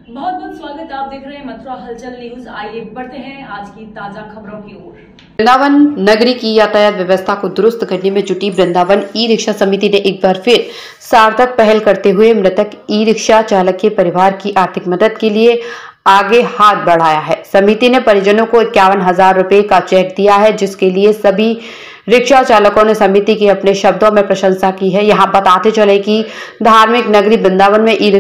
बहुत बहुत स्वागत। आप देख रहे हैं मथुरा हलचल न्यूज। आइए बढ़ते हैं आज की ताजा खबरों की ओर। वृंदावन नगरी की यातायात व्यवस्था को दुरुस्त करने में जुटी वृंदावन ई रिक्शा समिति ने एक बार फिर सार्थक पहल करते हुए मृतक ई रिक्शा चालक के परिवार की आर्थिक मदद के लिए आगे हाथ बढ़ाया है। समिति ने परिजनों को 51,000 रुपए का चेक दिया है, जिसके लिए सभी रिक्शा चालकों ने समिति की अपने शब्दों में प्रशंसा की है। यहाँ बताते चले कि धार्मिक नगरी वृंदावन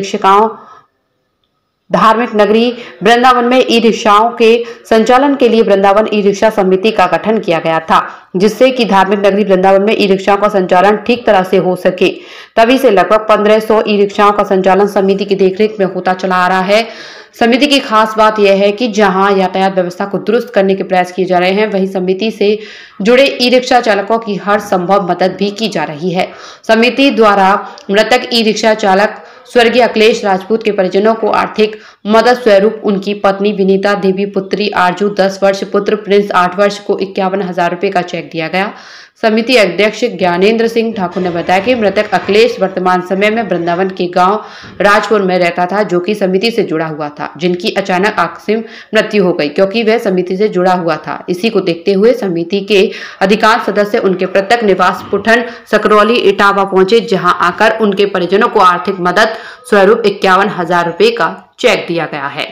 में ई रिक्शाओं के संचालन के लिए वृंदावन ई रिक्शा समिति का गठन किया गया था, जिससे कि धार्मिक नगरी वृंदावन में ई रिक्शाओं का संचालन ठीक तरह से हो सके। तभी से लगभग 1500 ई रिक्शाओं का संचालन समिति की देखरेख में होता चला आ रहा है। समिति की खास बात यह है कि जहां यातायात व्यवस्था को दुरुस्त करने के प्रयास किए जा रहे हैं, वहीं समिति से जुड़े ई रिक्शा चालकों की हर संभव मदद भी की जा रही है। समिति द्वारा मृतक ई रिक्शा चालक स्वर्गीय अखिलेश राजपूत के परिजनों को आर्थिक मदद स्वरूप उनकी पत्नी विनीता देवी, पुत्री आरजू 10 वर्ष, पुत्र प्रिंस 8 वर्ष को 51,000 रुपए का चेक दिया गया। समिति अध्यक्ष ज्ञानेंद्र सिंह ठाकुर ने बताया कि मृतक अखिलेश वर्तमान समय में वृंदावन के गांव राजपुर में रहता था, जो कि समिति से जुड़ा हुआ था, जिनकी अचानक आकस्मिक मृत्यु हो गई क्योंकि वह समिति से जुड़ा हुआ था। इसी को देखते हुए समिति के अधिकांश सदस्य उनके प्रत्येक निवास पुठन सकरौली इटावा पहुंचे, जहां आकर उनके परिजनों को आर्थिक मदद स्वरूप 51,000 रुपए का चेक दिया गया है।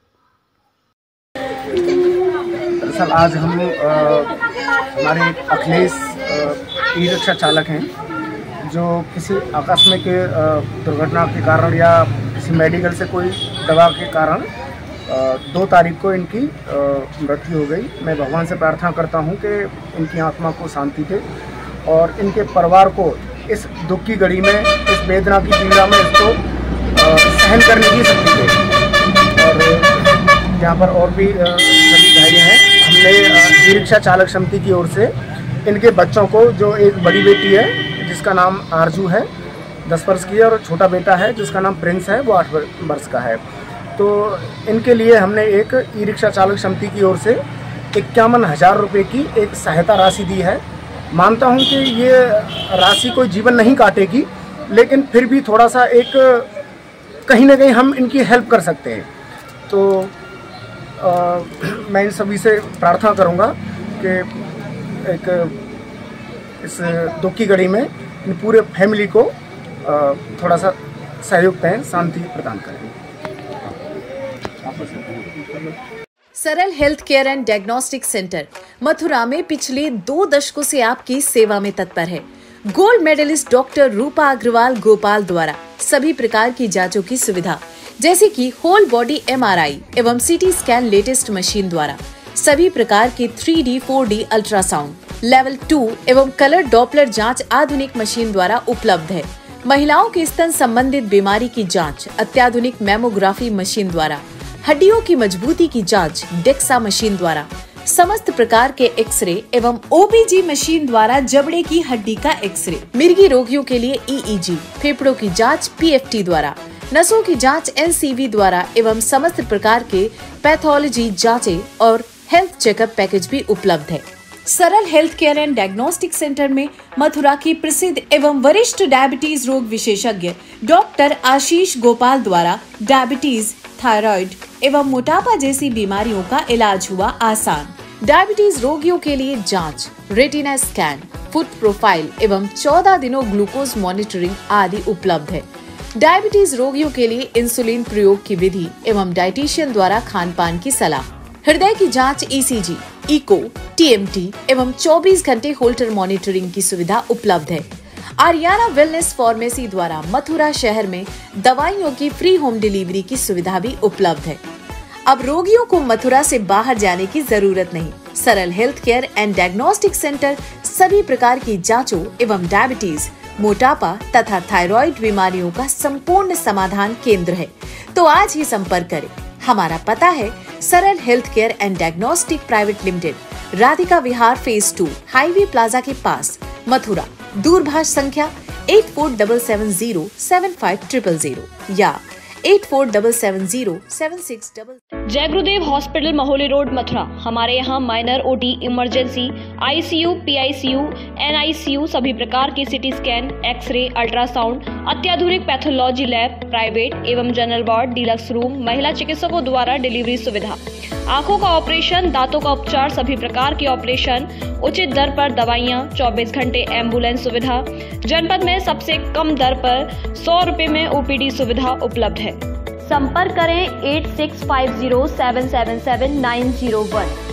दरअसल आज हम हमारे अखिलेश ई रिक्शा चालक हैं, जो किसी आकस्मिक दुर्घटना के कारण या किसी मेडिकल से कोई दवा के कारण 2 तारीख को इनकी मृत्यु हो गई। मैं भगवान से प्रार्थना करता हूं कि इनकी आत्मा को शांति दे और इनके परिवार को इस दुख की घड़ी में, इस वेदना की पीड़ा में इसको सहन करने की शक्ति दे। और यहाँ पर और भी सभी भाई हैं। हमने ई रिक्शा चालक समिति की ओर से इनके बच्चों को, जो एक बड़ी बेटी है जिसका नाम आरजू है 10 वर्ष की है, और छोटा बेटा है जिसका नाम प्रिंस है, वो 8 वर्ष का है, तो इनके लिए हमने एक ई रिक्शा चालक समिति की ओर से 51,000 रुपये की एक सहायता राशि दी है। मानता हूं कि ये राशि कोई जीवन नहीं काटेगी, लेकिन फिर भी थोड़ा सा एक कहीं ना कहीं हम इनकी हेल्प कर सकते हैं। तो मैं इन सभी से प्रार्थना करूंगा कि एक इस दुख की घड़ी में इन पूरे फैमिली को थोड़ा सा सहयोग दें, शांति प्रदान करें। Saral health care and diagnostic centre Mathura में पिछले 2 दशकों से आपकी सेवा में तत्पर है। Gold medalist doctor Rupa Agrawal Gopal द्वारा सभी प्रकार की जांचों की सुविधा, जैसे कि होल बॉडी MRI एवं CT स्कैन लेटेस्ट मशीन द्वारा, सभी प्रकार के 3D 4D अल्ट्रासाउंड, लेवल 2 एवं कलर डॉपलर जांच आधुनिक मशीन द्वारा उपलब्ध है। महिलाओं के स्तन संबंधित बीमारी की जांच अत्याधुनिक मेमोग्राफी मशीन द्वारा, हड्डियों की मजबूती की जांच डेक्सा मशीन द्वारा, समस्त प्रकार के एक्सरे एवं OBG मशीन द्वारा जबड़े की हड्डी का एक्सरे, मिर्गी रोगियों के लिए EEG, फेफड़ों की जांच PFT द्वारा, नसों की जांच NCV द्वारा एवं समस्त प्रकार के पैथोलॉजी जांचें और हेल्थ चेकअप पैकेज भी उपलब्ध है। Saral health care and diagnostic centre में मथुरा की प्रसिद्ध एवं वरिष्ठ डायबिटीज रोग विशेषज्ञ डॉक्टर आशीष गोपाल द्वारा डायबिटीज, थायराइड एवं मोटापा जैसी बीमारियों का इलाज हुआ आसान। डायबिटीज रोगियों के लिए जांच, रेटिना स्कैन, फुट प्रोफाइल एवं 14 दिनों ग्लूकोज मॉनिटरिंग आदि उपलब्ध है। डायबिटीज रोगियों के लिए इंसुलिन प्रयोग की विधि एवं डाइटिशियन द्वारा खान पान की सलाह, हृदय की जांच ECG, इको, TMT एवं 24 घंटे होल्टर मॉनिटरिंग की सुविधा उपलब्ध है। आर्याना वेलनेस फार्मेसी द्वारा मथुरा शहर में दवाइयों की फ्री होम डिलीवरी की सुविधा भी उपलब्ध है। अब रोगियों को मथुरा से बाहर जाने की जरूरत नहीं। Saral health care and diagnostic centre सभी प्रकार की जांचों एवं डायबिटीज, मोटापा तथा थायराइड बीमारियों का संपूर्ण समाधान केंद्र है। तो आज ही संपर्क करें। हमारा पता है Saral health care and diagnostic private limited, Radhika Vihar phase 2, highway plaza के पास, मथुरा। दूरभाष संख्या 8477075000 या 84770760. जय गुरुदेव हॉस्पिटल महोली रोड मथुरा। हमारे यहाँ minor OT, emergency, ICU, PICU, NICU, सभी प्रकार की सिटी स्कैन, एक्सरे, अल्ट्रासाउंड, अत्याधुनिक पैथोलॉजी लैब, प्राइवेट एवं जनरल वार्ड, डीलक्स रूम, महिला चिकित्सकों द्वारा डिलीवरी सुविधा, आंखों का ऑपरेशन, दांतों का उपचार, सभी प्रकार की ऑपरेशन, उचित दर पर दवाइयाँ, 24 घंटे एम्बुलेंस सुविधा। जनपद में सबसे कम दर पर 100 रुपए में ओपीडी सुविधा उपलब्ध है। संपर्क करें 8650777901।